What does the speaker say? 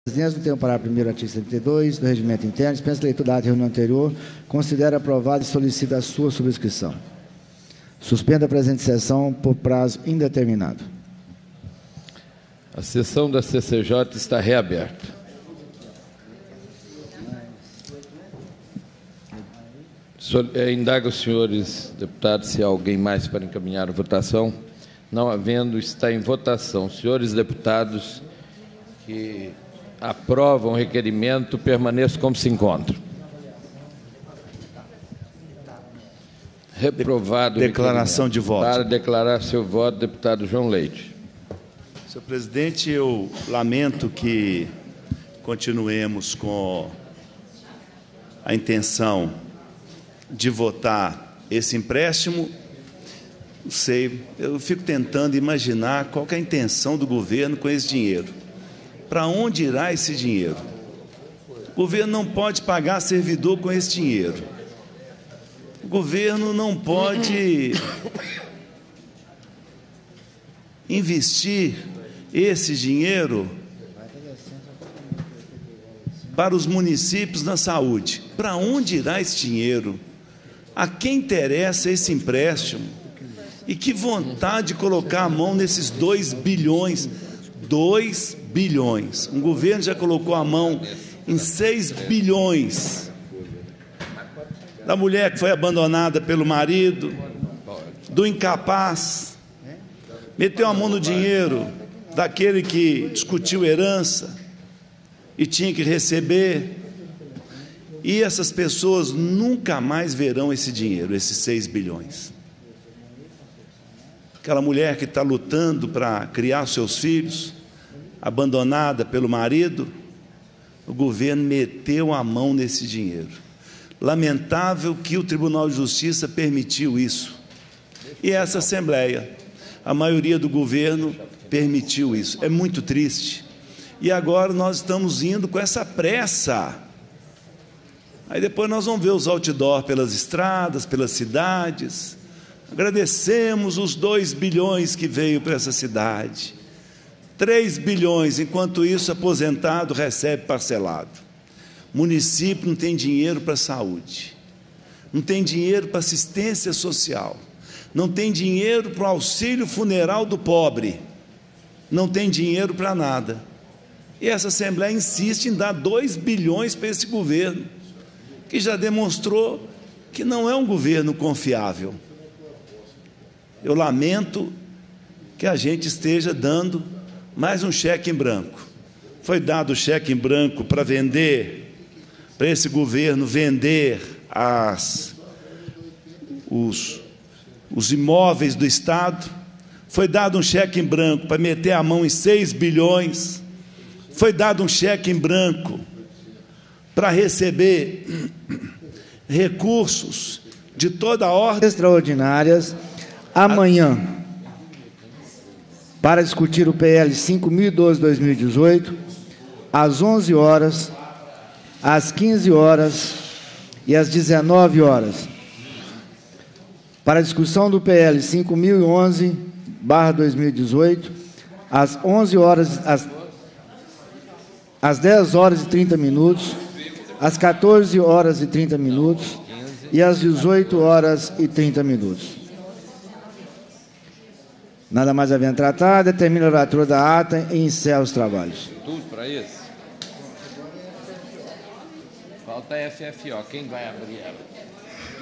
presidência, no termo parágrafo 1º, artigo 72 do Regimento Interno, dispensa a leitura da ata da reunião anterior, considera aprovada e solicita a sua subscrição. Suspenda a presente sessão por prazo indeterminado. A sessão da CCJ está reaberta. Indago os senhores deputados se há alguém mais para encaminhar a votação. Não havendo, está em votação. Senhores deputados que aprovam o requerimento, permaneçam como se encontram. Reprovado. Declaração de voto. Para declarar seu voto, deputado João Leite. Senhor presidente, eu lamento que continuemos com a intenção de votar esse empréstimo. Não sei, eu fico tentando imaginar qual que é a intenção do governo com esse dinheiro. Para onde irá esse dinheiro? O governo não pode pagar servidor com esse dinheiro. O governo não pode investir esse dinheiro para os municípios na saúde. Para onde irá esse dinheiro? A quem interessa esse empréstimo? E que vontade de colocar a mão nesses 2 bilhões. 2 bilhões. Um governo já colocou a mão em 6 bilhões. Da mulher que foi abandonada pelo marido, do incapaz, meteu a mão no dinheiro daquele que discutiu herança e tinha que receber. E essas pessoas nunca mais verão esse dinheiro, esses 6 bilhões. Aquela mulher que está lutando para criar seus filhos, abandonada pelo marido, o governo meteu a mão nesse dinheiro. Lamentável que o Tribunal de Justiça permitiu isso. E essa Assembleia, a maioria do governo, permitiu isso. É muito triste. E agora nós estamos indo com essa pressa. Aí depois nós vamos ver os outdoor pelas estradas, pelas cidades. Agradecemos os 2 bilhões que veio para essa cidade. 3 bilhões, enquanto isso, aposentado recebe parcelado. Município não tem dinheiro para saúde, não tem dinheiro para assistência social, não tem dinheiro para o auxílio funeral do pobre, não tem dinheiro para nada. E essa Assembleia insiste em dar 2 bilhões para esse governo, que já demonstrou que não é um governo confiável. Eu lamento que a gente esteja dando mais um cheque em branco. Foi dado o cheque em branco para vender, para esse governo vender os imóveis do Estado. Foi dado um cheque em branco para meter a mão em 6 bilhões. Foi dado um cheque em branco para receber recursos de toda a ordem extraordinárias amanhã, para discutir o PL 5012/2018, às 11 horas, às 15 horas e às 19 horas. Para a discussão do PL 5011/2018, às 11 horas, às 10 horas e 30 minutos, às 14 horas e 30 minutos e às 18 horas e 30 minutos. Nada mais havendo tratado, determina a oratura da ata e encerra os trabalhos. Tudo para isso? Falta a FFO. Quem vai abrir ela?